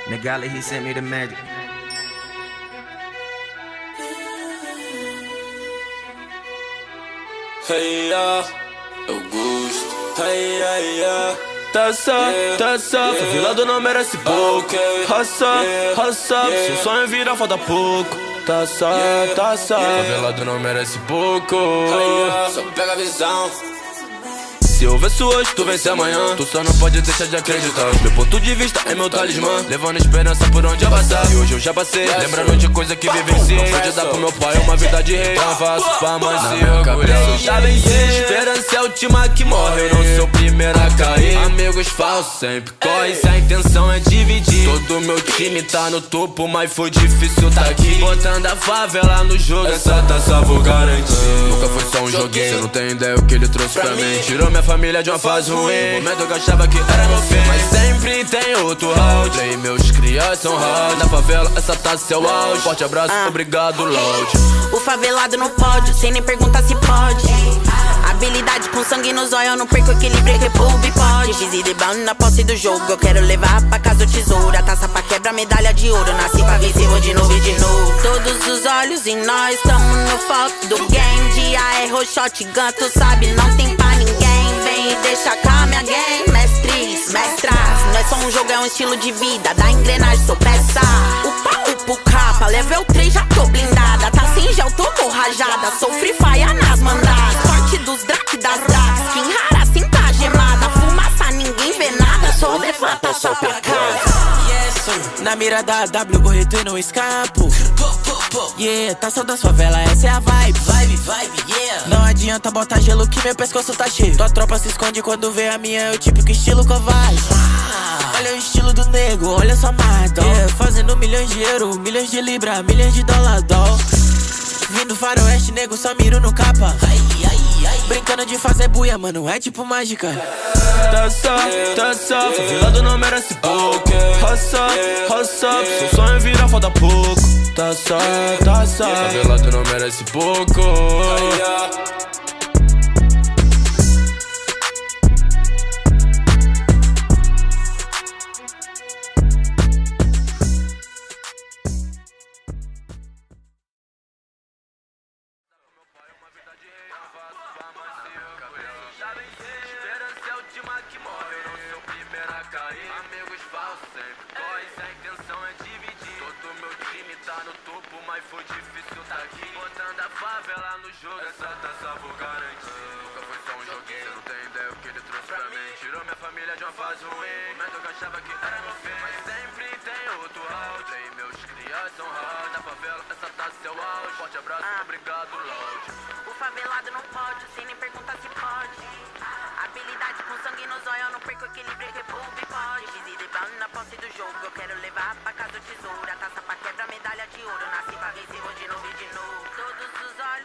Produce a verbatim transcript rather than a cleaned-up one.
Nagali, he sent me the magic. Hey, yeah, Augusto. Hey, yeah, yeah. Taça, taça, favelado não merece pouco. Raça, raça, seu sonho vira falta pouco. Taça, taça, favelado não merece pouco. Só pega a visão. Se eu venço hoje, tu vence amanhã. Tu só não pode deixar de acreditar. Meu ponto de vista é meu talismã, levando esperança por onde eu passar. E hoje eu já passei, lembrando de coisa que vivenciei. Hoje dar pro meu pai uma vida de rei. Não faço pra mãe se orgulhar. Eu já venci, esperança é a última que morre. Eu não sou o primeiro a cair. Amigos falsos sempre correm, se a intenção é dividir. Todo meu time tá no topo, mas foi difícil tá aqui. Botando a favela no jogo, essa taça vou garantir. Nunca foi só um joguinho, cê não tem ideia o que ele trouxe pra mim. Tirou minha família de uma fase ruim. No momento eu achava que era meu fim, mas sempre tem outro round. Play, meus crias são hard. Na favela essa taça é o auge. Forte abraço, ah. Obrigado, Loud. O favelado não pode, sem nem perguntar se pode. Habilidade com sangue nos olhos, eu não perco equilíbrio, repulso e pode. Visível na posse do jogo, eu quero levar pra casa o tesouro. A taça pra quebra, medalha de ouro. Nasci pra vencer, vou de novo e de novo. Todos os olhos em nós, tamo no foco do game. Dia erro, shotgun, tu sabe, não tem pra ninguém. Vem e deixa cá minha game, mestres, mestras. Não é só um jogo, é um estilo de vida. Da engrenagem sou peça. Upa, upa, capa, level três já tô blindada. Tá sem gel, tô borrajada. Sou free fire nas mandadas. Forte dos drac das dracs. Quem rara, cinta gemada. Fumaça, ninguém vê nada. Só levanta só pra casa. Na mira da W, correto e não escapo. Yeah, taça da favela, essa é a vibe. Vibe, vibe, yeah. Não adianta botar gelo que meu pescoço tá cheio. Tua tropa se esconde quando vê a minha, é o típico estilo covarde. Ah, olha o estilo do nego, olha só mardo. Yeah, fazendo milhões de euro, milhões de libra, milhões de dólar, dó. Vindo faroeste, nego, só miro no capa. Ai, ai, ai. Brincando de fazer buia, mano, é tipo mágica. Taça, taça, favelado não merece pouco. Raça, raça, seu sonho vira falta pouco. Taça, taça, favelado não merece pouco. Esperança é a última que morre, eu não sou o primeiro a cair. Amigos falsos sempre correm, se a intenção é dividir. Todo meu time tá no topo, mas foi difícil tá aqui. Botando a favela no jogo, essa taça vou garantir. Nunca foi só um joguinho, cê não tem ideia o que ele trouxe pra mim. Tirou minha família de uma fase ruim. No momento eu achava que era meu fim, mas sempre tem outro round. Play, meus crias são hard. Na favela essa taça é o auge. Forte abraço, ah. Obrigado, Loud. O favelado não pode, sem nem perguntar se pode. Habilidade com sangue nos olhos, eu não perco equilíbrio, repulso e pode. Visível na posse do jogo, eu quero levar pra casa o tesouro. A taça pra quebra, medalha de ouro. Nasci pra vencer, vou de novo e de novo. Todos os olhos